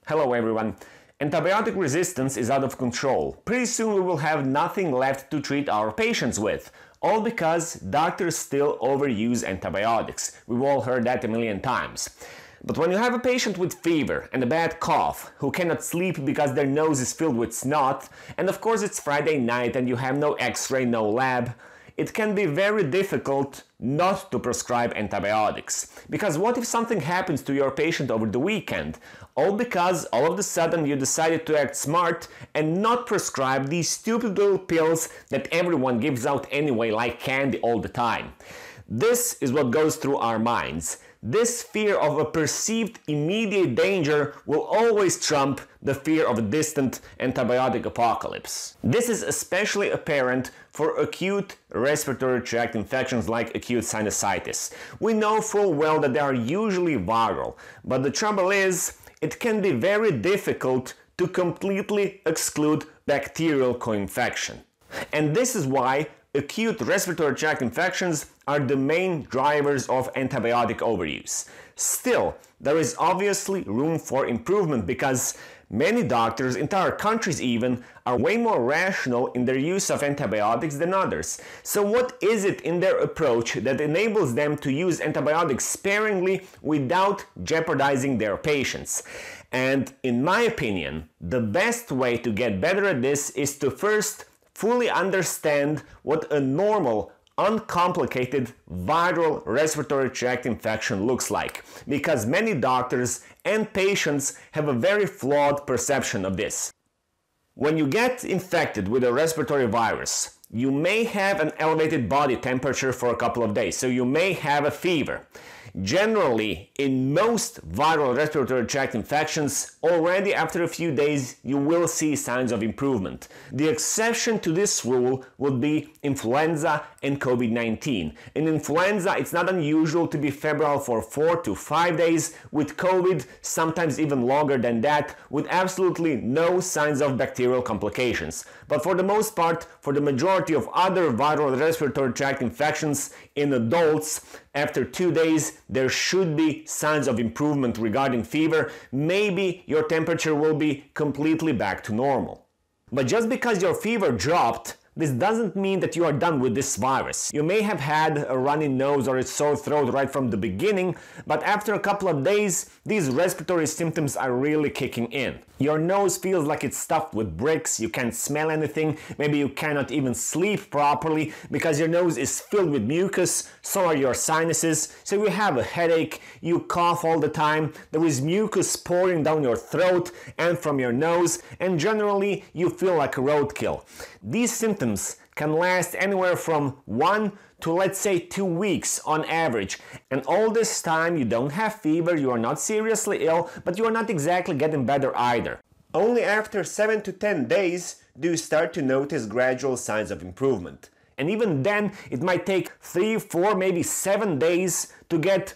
Hello everyone. Antibiotic resistance is out of control. Pretty soon we will have nothing left to treat our patients with. All because doctors still overuse antibiotics. We've all heard that a million times. But when you have a patient with fever and a bad cough, who cannot sleep because their nose is filled with snot, and of course it's Friday night and you have no x-ray, no lab, it can be very difficult not to prescribe antibiotics. Because what if something happens to your patient over the weekend? All because all of a sudden you decided to act smart and not prescribe these stupid little pills that everyone gives out anyway like candy all the time. This is what goes through our minds. This fear of a perceived immediate danger will always trump the fear of a distant antibiotic apocalypse. This is especially apparent for acute respiratory tract infections like acute sinusitis. We know full well that they are usually viral, but the trouble is, it can be very difficult to completely exclude bacterial co-infection. And this is why acute respiratory tract infections are the main drivers of antibiotic overuse. Still, there is obviously room for improvement because many doctors, entire countries even, are way more rational in their use of antibiotics than others. So what is it in their approach that enables them to use antibiotics sparingly without jeopardizing their patients? And in my opinion, the best way to get better at this is to first fully understand what a normal, uncomplicated viral respiratory tract infection looks like, because many doctors and patients have a very flawed perception of this. When you get infected with a respiratory virus, you may have an elevated body temperature for a couple of days, so you may have a fever. Generally, in most viral respiratory tract infections, already after a few days you will see signs of improvement. The exception to this rule would be influenza and COVID-19. In influenza, it's not unusual to be febrile for 4 to 5 days, with COVID sometimes even longer than that, with absolutely no signs of bacterial complications. But for the most part, for the majority of other viral respiratory tract infections in adults, after 2 days, there should be signs of improvement regarding fever. Maybe your temperature will be completely back to normal. But just because your fever dropped, this doesn't mean that you are done with this virus. You may have had a runny nose or a sore throat right from the beginning, but after a couple of days, these respiratory symptoms are really kicking in. Your nose feels like it's stuffed with bricks, you can't smell anything, maybe you cannot even sleep properly because your nose is filled with mucus, so are your sinuses, so you have a headache, you cough all the time, there is mucus pouring down your throat and from your nose, and generally you feel like a roadkill. These symptoms can last anywhere from 1 to let's say 2 weeks on average, and all this time you don't have fever, you are not seriously ill, but you are not exactly getting better either. Only after 7 to 10 days do you start to notice gradual signs of improvement. And even then, it might take 3, 4, maybe 7 days to get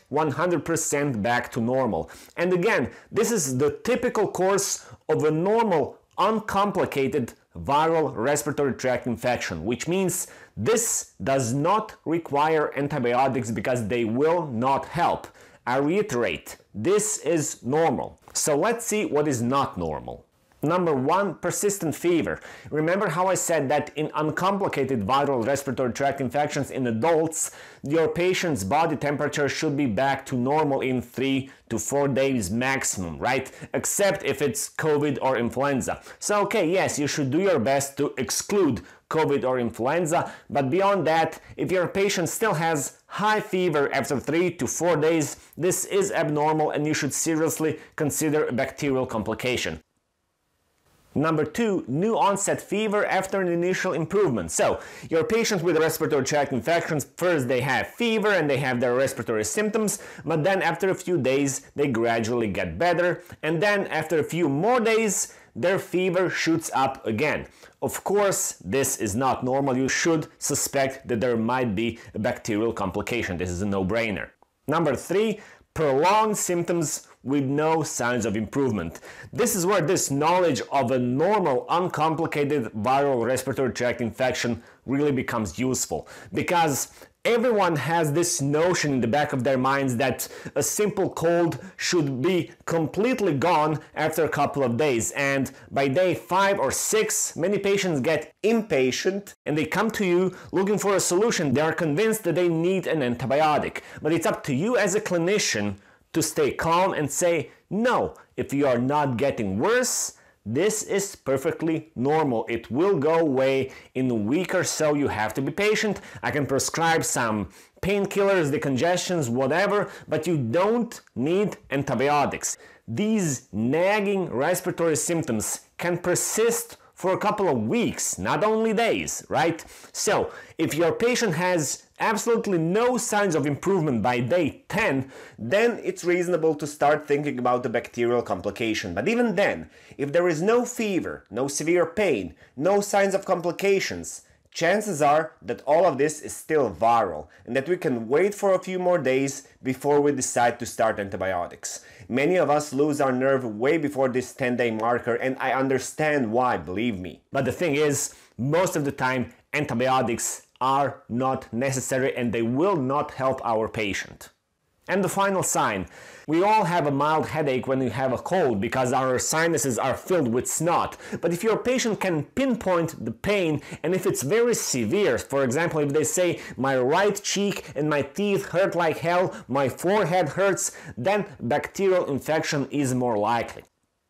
100% back to normal. And again, this is the typical course of a normal, uncomplicated viral respiratory tract infection, which means this does not require antibiotics because they will not help. I reiterate, this is normal. So let's see what is not normal. Number 1, persistent fever. Remember how I said that in uncomplicated viral respiratory tract infections in adults, your patient's body temperature should be back to normal in 3 to 4 days maximum, right? Except if it's COVID or influenza. So okay, yes, you should do your best to exclude COVID or influenza, but beyond that, if your patient still has high fever after 3 to 4 days, this is abnormal and you should seriously consider a bacterial complication. Number 2, new onset fever after an initial improvement. So, your patients with respiratory tract infections, first they have fever and they have their respiratory symptoms, but then after a few days they gradually get better, and then after a few more days their fever shoots up again. Of course, this is not normal. You should suspect that there might be a bacterial complication. This is a no-brainer. Number 3, prolonged symptoms with no signs of improvement. This is where this knowledge of a normal, uncomplicated viral respiratory tract infection really becomes useful, because everyone has this notion in the back of their minds that a simple cold should be completely gone after a couple of days, and by day 5 or 6 many patients get impatient and they come to you looking for a solution. They are convinced that they need an antibiotic, but it's up to you as a clinician to stay calm and say, no, if you are not getting worse, this is perfectly normal. It will go away in a week or so. You have to be patient. I can prescribe some painkillers, decongestions, whatever, but you don't need antibiotics. These nagging respiratory symptoms can persist for a couple of weeks, not only days, right? So, if your patient has absolutely no signs of improvement by day 10, then it's reasonable to start thinking about the bacterial complication. But even then, if there is no fever, no severe pain, no signs of complications, chances are that all of this is still viral and that we can wait for a few more days before we decide to start antibiotics. Many of us lose our nerve way before this 10-day marker, and I understand why, believe me. But the thing is, most of the time antibiotics are not necessary and they will not help our patient. And the final sign. We all have a mild headache when we have a cold because our sinuses are filled with snot. But if your patient can pinpoint the pain, and if it's very severe, for example, if they say, my right cheek and my teeth hurt like hell, my forehead hurts, then bacterial infection is more likely.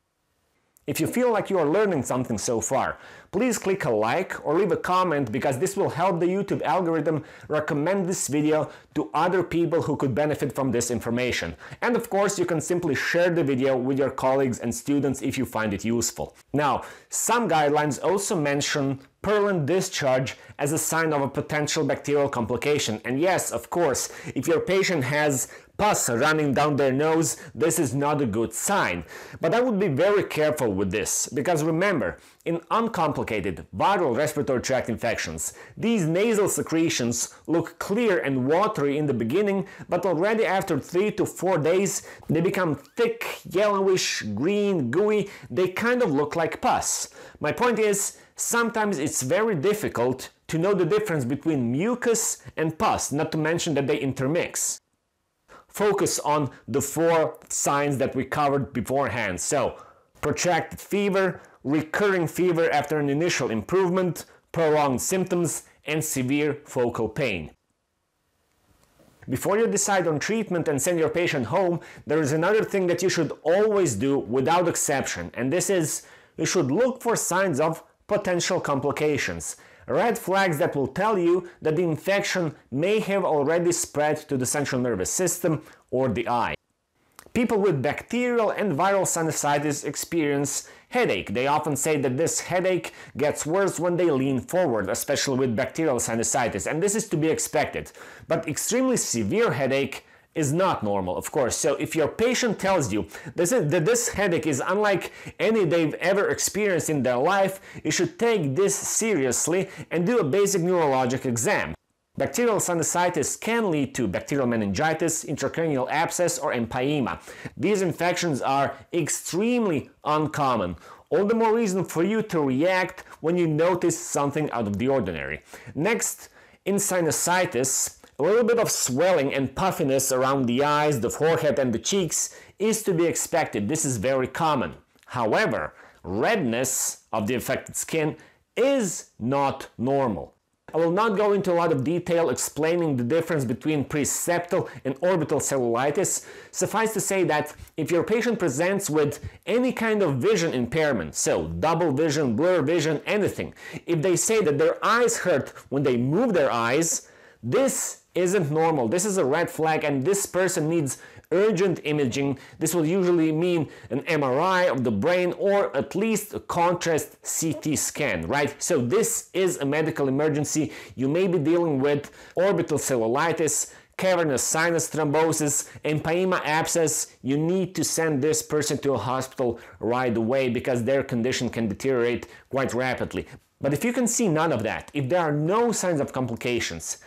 If you feel like you are learning something so far, please click a like or leave a comment, because this will help the YouTube algorithm recommend this video to other people who could benefit from this information. And of course, you can simply share the video with your colleagues and students if you find it useful. Now, some guidelines also mention purulent discharge as a sign of a potential bacterial complication. And yes, of course, if your patient has pus running down their nose, this is not a good sign. But I would be very careful with this, because remember, in uncomplicated viral respiratory tract infections, these nasal secretions look clear and watery in the beginning, but already after 3 to 4 days they become thick, yellowish, green, gooey. They kind of look like pus. My point is, sometimes it's very difficult to know the difference between mucus and pus, not to mention that they intermix. Focus on the 4 signs that we covered beforehand. So, protracted fever, recurring fever after an initial improvement, prolonged symptoms, and severe focal pain. Before you decide on treatment and send your patient home, there is another thing that you should always do without exception, and this is, you should look for signs of potential complications. Red flags that will tell you that the infection may have already spread to the central nervous system or the eye. People with bacterial and viral sinusitis experience headache. They often say that this headache gets worse when they lean forward, especially with bacterial sinusitis, and this is to be expected. But extremely severe headache is not normal, of course. So if your patient tells you that this headache is unlike any they've ever experienced in their life, you should take this seriously and do a basic neurologic exam. Bacterial sinusitis can lead to bacterial meningitis, intracranial abscess, or empyema. These infections are extremely uncommon. All the more reason for you to react when you notice something out of the ordinary. Next, in sinusitis, a little bit of swelling and puffiness around the eyes, the forehead, and the cheeks is to be expected. This is very common. However, redness of the affected skin is not normal. I will not go into a lot of detail explaining the difference between preseptal and orbital cellulitis. Suffice to say that if your patient presents with any kind of vision impairment, so double vision, blur vision, anything, if they say that their eyes hurt when they move their eyes, this isn't normal. This is a red flag, and this person needs urgent imaging. This will usually mean an MRI of the brain or at least a contrast CT scan, right? So this is a medical emergency. You may be dealing with orbital cellulitis, cavernous sinus thrombosis, empyema abscess. You need to send this person to a hospital right away because their condition can deteriorate quite rapidly. But if you can see none of that, if there are no signs of complications,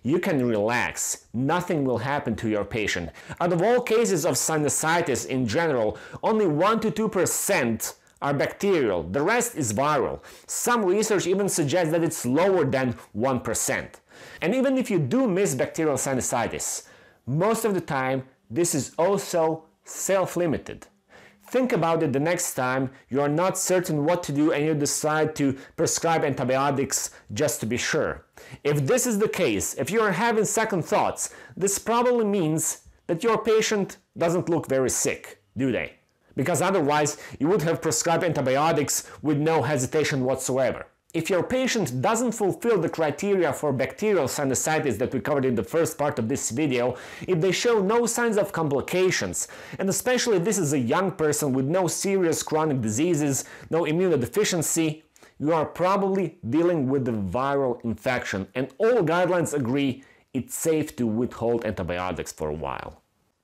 you can relax. Nothing will happen to your patient. Out of all cases of sinusitis in general, only 1 to 2% are bacterial. The rest is viral. Some research even suggests that it's lower than 1%. And even if you do miss bacterial sinusitis, most of the time this is also self-limited. Think about it the next time you are not certain what to do and you decide to prescribe antibiotics just to be sure. If this is the case, if you are having second thoughts, this probably means that your patient doesn't look very sick, do they? Because otherwise you would have prescribed antibiotics with no hesitation whatsoever. If your patient doesn't fulfill the criteria for bacterial sinusitis that we covered in the first part of this video, if they show no signs of complications, and especially if this is a young person with no serious chronic diseases, no immunodeficiency, you are probably dealing with a viral infection, and all guidelines agree it's safe to withhold antibiotics for a while.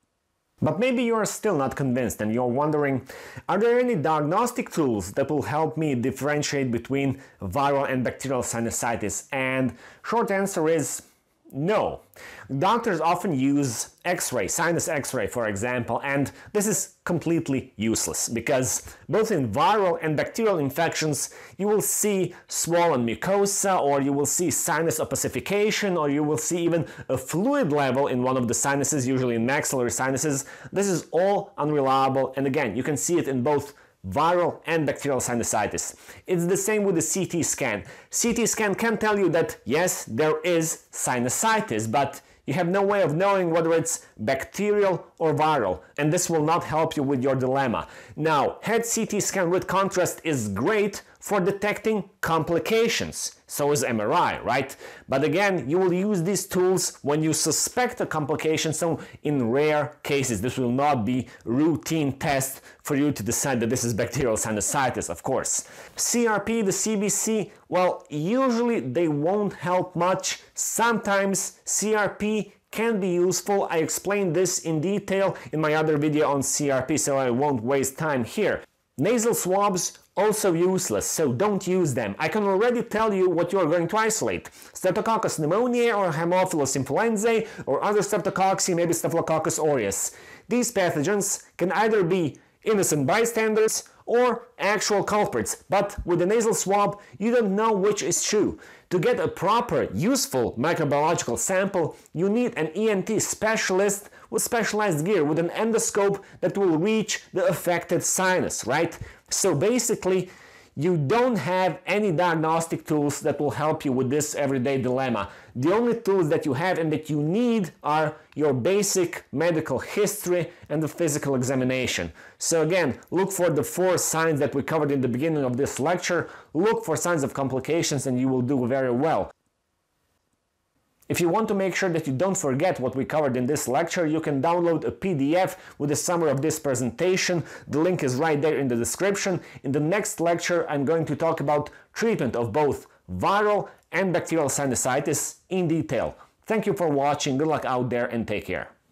But maybe you are still not convinced and you're wondering, are there any diagnostic tools that will help me differentiate between viral and bacterial sinusitis? And short answer is no. Doctors often use X-ray, sinus X-ray for example, and this is completely useless because both in viral and bacterial infections you will see swollen mucosa, or you will see sinus opacification, or you will see even a fluid level in one of the sinuses, usually in maxillary sinuses. This is all unreliable, and again, you can see it in both viral and bacterial sinusitis. It's the same with the CT scan. CT scan can tell you that yes, there is sinusitis, but you have no way of knowing whether it's bacterial or viral, and this will not help you with your dilemma. Now, head CT scan with contrast is great for detecting complications. So is MRI, right? But again, you will use these tools when you suspect a complication, so in rare cases. This will not be routine test for you to decide that this is bacterial sinusitis, of course. CRP, the CBC, well, usually they won't help much. Sometimes CRP can be useful. I explained this in detail in my other video on CRP, so I won't waste time here. Nasal swabs, also useless, so don't use them. I can already tell you what you are going to isolate: Streptococcus pneumoniae or Haemophilus influenzae, or other streptococci, maybe Staphylococcus aureus. These pathogens can either be innocent bystanders or actual culprits, but with the nasal swab you don't know which is true. To get a proper, useful microbiological sample, you need an ENT specialist with specialized gear, with an endoscope that will reach the affected sinus, right? So basically, you don't have any diagnostic tools that will help you with this everyday dilemma. The only tools that you have and that you need are your basic medical history and the physical examination. So again, look for the 4 signs that we covered in the beginning of this lecture. Look for signs of complications and you will do very well. If you want to make sure that you don't forget what we covered in this lecture, you can download a PDF with a summary of this presentation. The link is right there in the description. In the next lecture, I'm going to talk about treatment of both viral and bacterial sinusitis in detail. Thank you for watching, good luck out there and take care.